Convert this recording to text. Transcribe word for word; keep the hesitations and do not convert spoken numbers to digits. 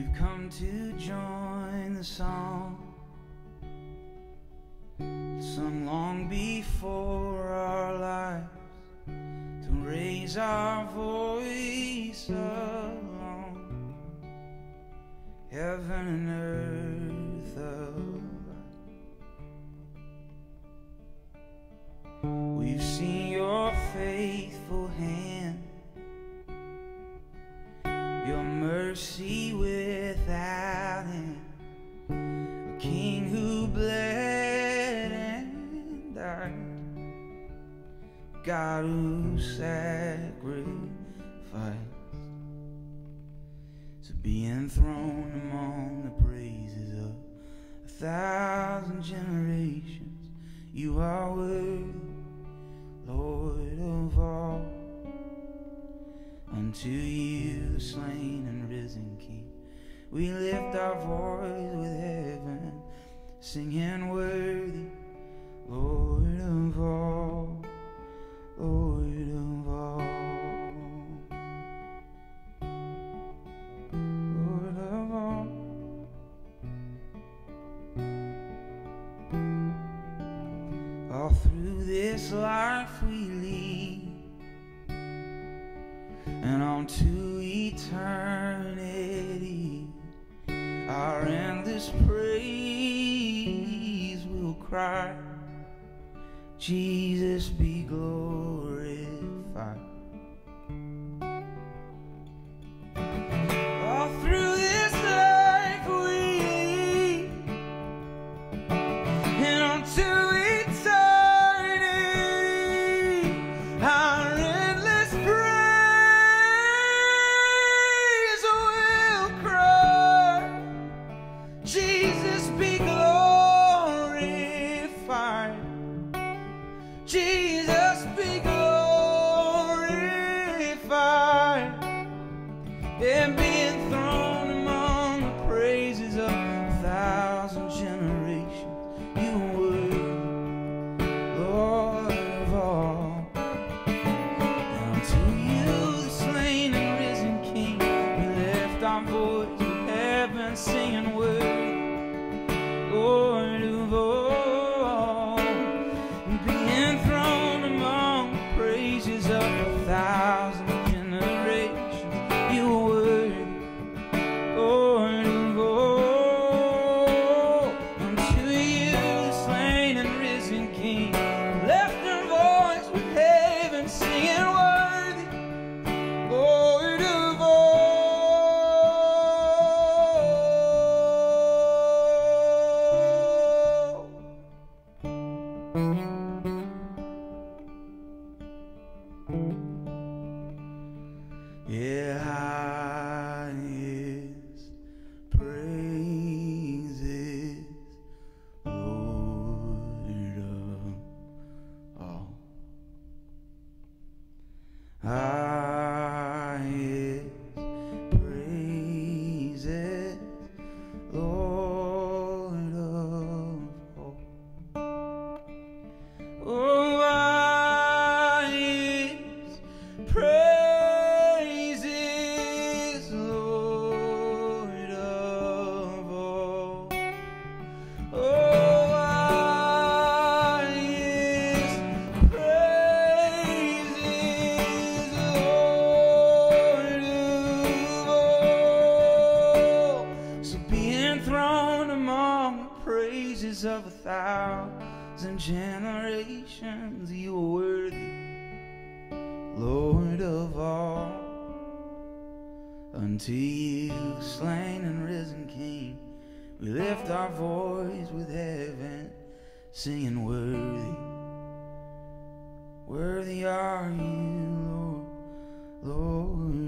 We've come to join the song sung long before our lives, to raise our voice along heaven and earth alike. We've seen your faithful hand, your mercy without end, a king who bled and died, God who sacrificed to be enthroned among the praises of a thousand generations. You are worthy, Lord of all. Unto you, the slain and risen King, we lift our voice with heaven, singing worthy, Lord of all, Lord of all, Lord of all. All through this life we lead, and on to eternity, our endless praise will cry, Jesus be glorified. All through this life we lead, and on to eternity, our endless praise will cry, Jesus be glorified, Jesus be glorified, and be enthroned among the praises of a thousand generations. You are worthy, Lord of all. And unto you, the slain and risen King, we lift our voice with heaven, singing worthy, Lord of all. And be enthroned among the praises of a thousand generations. You are worthy, Lord of all. Unto you, the slain and risen King, lift our voice with heaven, singing worthy, Lord of all. Yeah, highest praises, Lord of all. Highest praises, Lord of all. Oh, highest praises, Lord of all. Oh, highest praises, Lord of all. So be enthroned among the praises of a thousand generations. You are worthy, Lord of all. Unto you, slain and risen King, we lift our voice with heaven, singing worthy, worthy are you, Lord, Lord